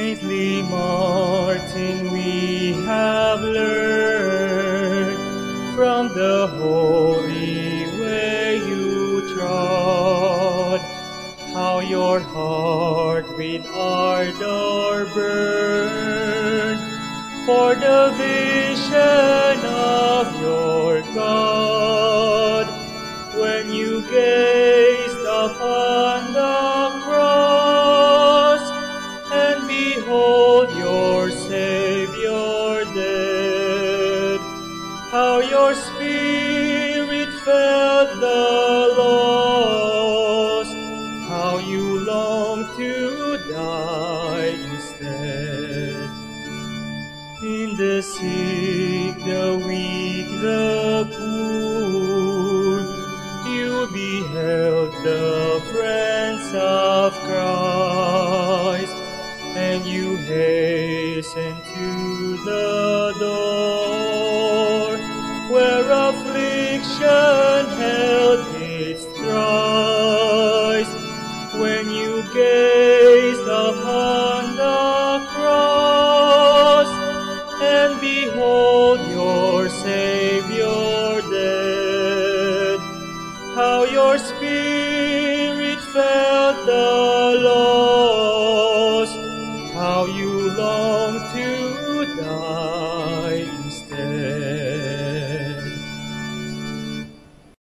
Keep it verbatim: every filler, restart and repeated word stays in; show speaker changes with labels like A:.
A: Saintly Martin, we have learned from the holy way you trod, how your heart with ardor burned for the vision of your God, when you gazed upon the cross, and behold your Savior dead, how your spirit felt the loss, how you longed to die instead. In the sick, the weak, the poor, you beheld the friends of Christ, and you hastened to the door where affliction held its thrice. When you gazed upon the cross, and behold your Savior